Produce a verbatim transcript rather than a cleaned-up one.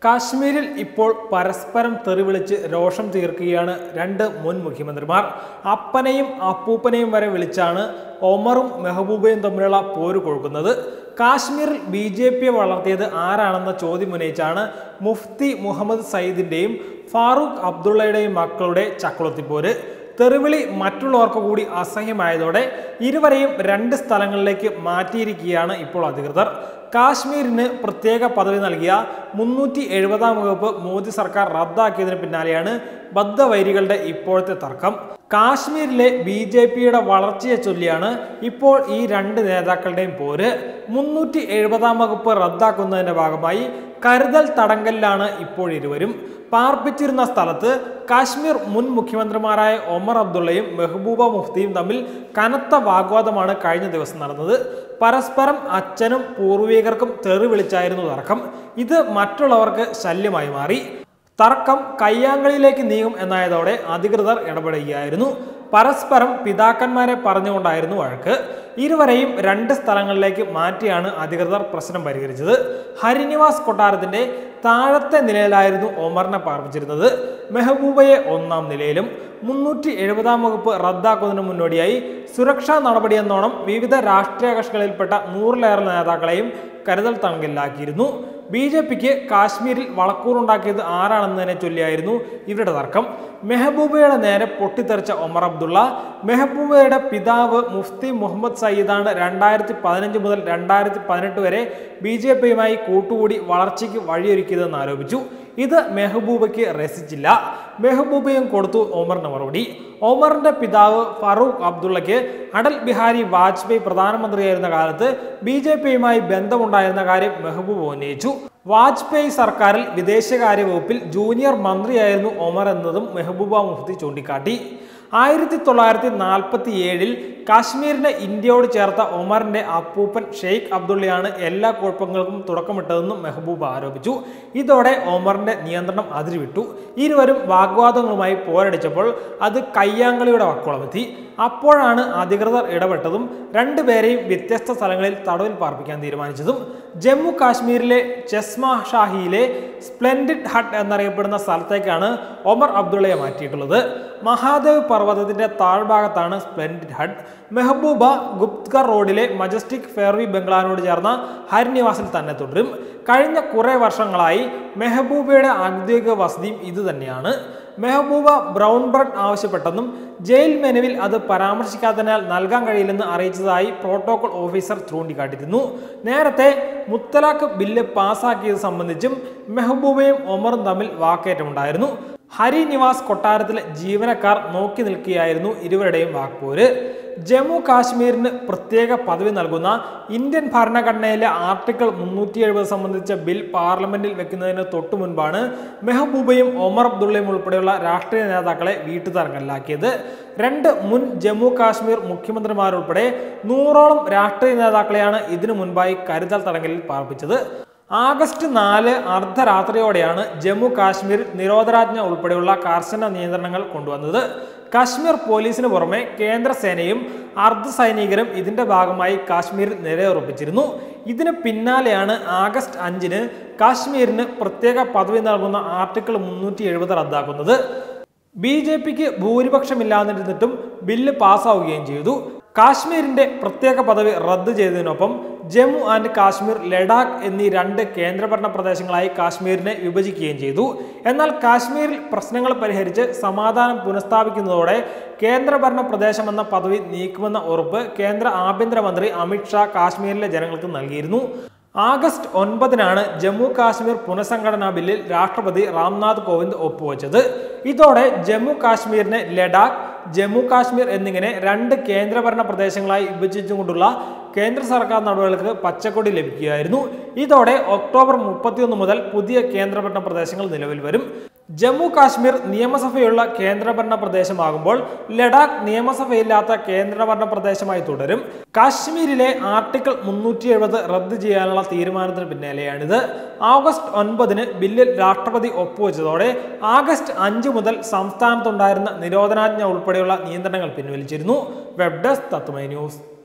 കാശ്മീരിൽ ഇപ്പോൾ പരസ്പരം തെറിവിളിച്ച് രോഷം തീർക്കുകയാണ് രണ്ട് മുൻ മുഖ്യമന്ത്രിമാർ. അപ്പനെയും അപ്പൂപ്പനെയും വരെ വിളിച്ചാണ് ഒമറും മെഹബൂബയും തമ്മിലുള്ള പോര് കൊഴുക്കുന്നത്. കാശ്മീരിൽ ബി ജെ പിയെ വളർത്തിയത് ആരാണെന്ന ചോദ്യം ഉന്നയിച്ചാണ് മുഫ്തി മുഹമ്മദ് സയ്യിദിന്റെയും ഫാറൂഖ് അബ്ദുള്ളയുടെയും മക്കളുടെ ചക്കുളത്തിപ്പോര്. തെറിവിളി മറ്റുള്ളവർക്ക് കൂടി അസഹ്യമായതോടെ ഇരുവരെയും രണ്ട് സ്ഥലങ്ങളിലേക്ക് മാറ്റിയിരിക്കുകയാണ് ഇപ്പോൾ അധികൃതർ. കാശ്മീരിന് പ്രത്യേക പദവി നൽകിയ മുന്നൂറ്റി എഴുപതാം വകുപ്പ് മോദി സർക്കാർ റദ്ദാക്കിയതിന് പിന്നാലെയാണ് ബദ്ധവൈരികളുടെ ഇപ്പോഴത്തെ തർക്കം. കാശ്മീരിലെ ബി ജെ പിയുടെ വളർച്ചയെ ചൊല്ലിയാണ് ഇപ്പോൾ ഈ രണ്ട് നേതാക്കളുടെയും പോര്. മുന്നൂറ്റി എഴുപതാം വകുപ്പ് റദ്ദാക്കുന്നതിന്റെ ഭാഗമായി കരുതൽ തടങ്കലിലാണ് ഇപ്പോൾ ഇരുവരും. പാർപ്പിച്ചിരുന്ന സ്ഥലത്ത് കാശ്മീർ മുൻ മുഖ്യമന്ത്രിമാരായ ഒമർ അബ്ദുള്ളയും മെഹബൂബ മുഫ്തിയും തമ്മിൽ കനത്ത വാഗ്വാദമാണ് കഴിഞ്ഞ ദിവസം നടന്നത്. പരസ്പരം അച്ഛനും പൂർവികർക്കും തെറി വിളിച്ചായിരുന്നു തർക്കം. ഇത് മറ്റുള്ളവർക്ക് ശല്യമായി മാറി. തർക്കം കയ്യാങ്കളിയിലേക്ക് നീങ്ങും എന്നായതോടെ അധികൃതർ ഇടപെടുകയായിരുന്നു. പരസ്പരം പിതാക്കന്മാരെ പറഞ്ഞുകൊണ്ടായിരുന്നു വഴക്ക്. ഇരുവരെയും രണ്ട് സ്ഥലങ്ങളിലേക്ക് മാറ്റിയാണ് അധികൃതർ പ്രശ്നം പരിഹരിച്ചത്. ഹരിനിവാസ് കൊട്ടാരത്തിന്റെ താഴത്തെ നിലയിലായിരുന്നു ഒമറിനെ പാർപ്പിച്ചിരുന്നത്. മെഹബൂബയെ ഒന്നാം നിലയിലും. മുന്നൂറ്റി എഴുപതാം വകുപ്പ് റദ്ദാക്കുന്നതിന് മുന്നോടിയായി സുരക്ഷാ നടപടിയെന്നോണം വിവിധ രാഷ്ട്രീയ കക്ഷികളിൽപ്പെട്ട നൂറിലേറെ നേതാക്കളെയും കരുതൽ തടങ്കലിലാക്കിയിരുന്നു. ബി ജെ പിക്ക് കാശ്മീരിൽ വളക്കൂറുണ്ടാക്കിയത് ആരാണെന്നതിനെ ചൊല്ലിയായിരുന്നു ഇവരുടെ തർക്കം. മെഹബൂബയുടെ നേരെ പൊട്ടിത്തെറിച്ച ഒമർ അബ്ദുള്ള മെഹബൂബയുടെ പിതാവ് മുഫ്തി മുഹമ്മദ് സയ്യിദാണ് രണ്ടായിരത്തി പതിനഞ്ച് മുതൽ രണ്ടായിരത്തി പതിനെട്ട് വരെ ബി ജെ പിയുമായി കൂട്ടുകൂടി വളർച്ചയ്ക്ക് വഴിയൊരുക്കിയതെന്ന് ആരോപിച്ചു. ഇത് മെഹബൂബയ്ക്ക് രസിച്ചില്ല. മെഹബൂബയും കൊടുത്തു ഒമറിന് മറുപടി. ഒമറിന്റെ പിതാവ് ഫാറൂഖ് അബ്ദുള്ളയ്ക്ക് അടൽ ബിഹാരി വാജ്പേയി പ്രധാനമന്ത്രിയായിരുന്ന കാലത്ത് ബി ജെ പിയുമായി ബന്ധമുണ്ടായിരുന്ന കാര്യം മെഹബൂബ ഉന്നയിച്ചു. വാജ്പേയി സർക്കാരിൽ വിദേശകാര്യ വകുപ്പിൽ ജൂനിയർ മന്ത്രിയായിരുന്നു ഒമർ എന്നതും മെഹബൂബ മുഫ്തി ചൂണ്ടിക്കാട്ടി. ആയിരത്തി തൊള്ളായിരത്തി നാൽപ്പത്തി ഏഴിൽ കാശ്മീരിനെ ഇന്ത്യയോട് ചേർത്ത ഒമറിന്റെ അപ്പൂപ്പൻ ഷെയ്ഖ് അബ്ദുള്ളയാണ് എല്ലാ കുഴപ്പങ്ങൾക്കും തുടക്കമിട്ടതെന്നും മെഹബൂബ ആരോപിച്ചു. ഇതോടെ ഒമറിന്റെ നിയന്ത്രണം അതിരുവിട്ടു. ഇരുവരും വാഗ്വാദങ്ങളുമായി പോരടിച്ചപ്പോൾ അത് കയ്യാങ്കളിയുടെ വക്കോളമെത്തി. അപ്പോഴാണ് അധികൃതർ ഇടപെട്ടതും രണ്ടുപേരെയും വ്യത്യസ്ത സ്ഥലങ്ങളിൽ തടവിൽ പാർപ്പിക്കാൻ തീരുമാനിച്ചതും. ജമ്മു കാശ്മീരിലെ ചെസ്മ ഷാഹിയിലെ സ്പ്ലെൻഡിഡ് ഹട്ട് എന്നറിയപ്പെടുന്ന സ്ഥലത്തേക്കാണ് ഒമർ അബ്ദുള്ളയെ മാറ്റിയിട്ടുള്ളത്. മഹാദേവ് പർവ്വതത്തിന്റെ താഴ്ഭാഗത്താണ് സ്പ്ലെൻഡിഡ് ഹട്ട്. മെഹബൂബ ഗുപ്ത്കർ റോഡിലെ മജസ്റ്റിക് ഫെയർവി ബംഗ്ലാവിനോട് ചേർന്ന ഹരിനിവാസിൽ തന്നെ തുടരും. കഴിഞ്ഞ കുറെ വർഷങ്ങളായി മെഹബൂബയുടെ ഔദ്യോഗിക വസതിയും ഇതുതന്നെയാണ്. മെഹബൂബ ബ്രൗൺ ബ്രെഡ് ആവശ്യപ്പെട്ടെന്നും ജയിൽ മെനുവിൽ അത് പരാമർശിക്കാത്തതിനാൽ നൽകാൻ കഴിയില്ലെന്ന് അറിയിച്ചതായി പ്രോട്ടോകോൾ ഓഫീസർ ചൂണ്ടിക്കാട്ടിയിരുന്നു. നേരത്തെ മുത്തലാഖ് ബില്ല് പാസാക്കിയത് സംബന്ധിച്ചും മെഹബൂബയും ഒമറും തമ്മിൽ വാക്കേറ്റമുണ്ടായിരുന്നു. ഹരിനിവാസ് കൊട്ടാരത്തിലെ ജീവനക്കാർ നോക്കി നിൽക്കുകയായിരുന്നു ഇരുവരുടെയും വാക്പോര്. ജമ്മു കാശ്മീരിന് പ്രത്യേക പദവി നൽകുന്ന ഇന്ത്യൻ ഭരണഘടനയിലെ ആർട്ടിക്കിൾ മുന്നൂറ്റി എഴുപത് സംബന്ധിച്ച ബിൽ പാർലമെന്റിൽ വെക്കുന്നതിന് തൊട്ടു മുൻപാണ് മെഹബൂബയും ഒമർ അബ്ദുള്ളയും ഉൾപ്പെടെയുള്ള രാഷ്ട്രീയ നേതാക്കളെ വീട്ടുതടങ്കലിലാക്കിയത്. രണ്ട് മുൻ ജമ്മു കാശ്മീർ മുഖ്യമന്ത്രിമാരുൾപ്പെടെ നൂറോളം രാഷ്ട്രീയ നേതാക്കളെയാണ് ഇതിനു മുൻപായി കരുതൽ തടങ്കലിൽ പാർപ്പിച്ചത്. ആഗസ്റ്റ് നാല് അർദ്ധരാത്രിയോടെയാണ് ജമ്മു കാശ്മീർ നിരോധനാജ്ഞ ഉൾപ്പെടെയുള്ള കർശന നിയന്ത്രണങ്ങൾ കൊണ്ടുവന്നത്. കാശ്മീർ പോലീസിന് പുറമെ കേന്ദ്ര സേനയും അർദ്ധ സൈനികരും ഇതിന്റെ ഭാഗമായി കാശ്മീരിൽ നിലയുറപ്പിച്ചിരുന്നു. ഇതിന് പിന്നാലെയാണ് ആഗസ്റ്റ് അഞ്ചിന് കാശ്മീരിന് പ്രത്യേക പദവി നൽകുന്ന ആർട്ടിക്കിൾ മുന്നൂറ്റി എഴുപത് റദ്ദാക്കുന്നത്. ബി ജെ പിക്ക് ഭൂരിപക്ഷമില്ലാതിരുന്നിട്ടും ബില്ല് പാസ്സാവുകയും ചെയ്തു. കാശ്മീരിന്റെ പ്രത്യേക പദവി റദ്ദ് ചെയ്തതിനൊപ്പം ജമ്മു ആൻഡ് കാശ്മീർ, ലഡാക്ക് എന്നീ രണ്ട് കേന്ദ്രഭരണ പ്രദേശങ്ങളായി കാശ്മീരിനെ വിഭജിക്കുകയും ചെയ്തു. എന്നാൽ കാശ്മീരിൽ പ്രശ്നങ്ങൾ പരിഹരിച്ച് സമാധാനം പുനഃസ്ഥാപിക്കുന്നതോടെ കേന്ദ്രഭരണ പ്രദേശമെന്ന പദവി നീക്കുമെന്ന ഉറപ്പ് കേന്ദ്ര ആഭ്യന്തരമന്ത്രി അമിത് ഷാ കാശ്മീരിലെ ജനങ്ങൾക്ക് നൽകിയിരുന്നു. ആഗസ്റ്റ് ഒൻപതിനാണ് ജമ്മു കാശ്മീർ പുനഃസംഘടനാ ബില്ലിൽ രാഷ്ട്രപതി രാംനാഥ് കോവിന്ദ് ഒപ്പുവെച്ചത്. ഇതോടെ ജമ്മു കാശ്മീരിനെ ലഡാക്ക്, ജമ്മു കാശ്മീർ എന്നിങ്ങനെ രണ്ട് കേന്ദ്രഭരണ പ്രദേശങ്ങളായി വിഭജിച്ചുകൊണ്ടുള്ള കേന്ദ്ര സർക്കാർ നടപടികൾക്ക് പച്ചക്കൊടി ലഭിക്കുകയായിരുന്നു. ഇതോടെ ഒക്ടോബർ മുപ്പത്തിയൊന്ന് മുതൽ പുതിയ കേന്ദ്രഭരണ പ്രദേശങ്ങൾ നിലവിൽ വരും. ജമ്മു കാശ്മീർ നിയമസഭയുള്ള കേന്ദ്രഭരണ പ്രദേശമാകുമ്പോൾ ലഡാക്ക് നിയമസഭയില്ലാത്ത കേന്ദ്രഭരണ പ്രദേശമായി തുടരും. കാശ്മീരിലെ ആർട്ടിക്കിൾ മുന്നൂറ്റി എഴുപത് റദ്ദ് ചെയ്യാനുള്ള തീരുമാനത്തിന് പിന്നാലെയാണിത്. ഓഗസ്റ്റ് ഒൻപതിന് ബില്ലിൽ രാഷ്ട്രപതി ഒപ്പുവെച്ചതോടെ ആഗസ്റ്റ് അഞ്ച് മുതൽ സംസ്ഥാനത്തുണ്ടായിരുന്ന നിരോധനാജ്ഞ ഉൾപ്പെടെയുള്ള നിയന്ത്രണങ്ങൾ പിൻവലിച്ചിരുന്നു. Web desk Tatwamayi news.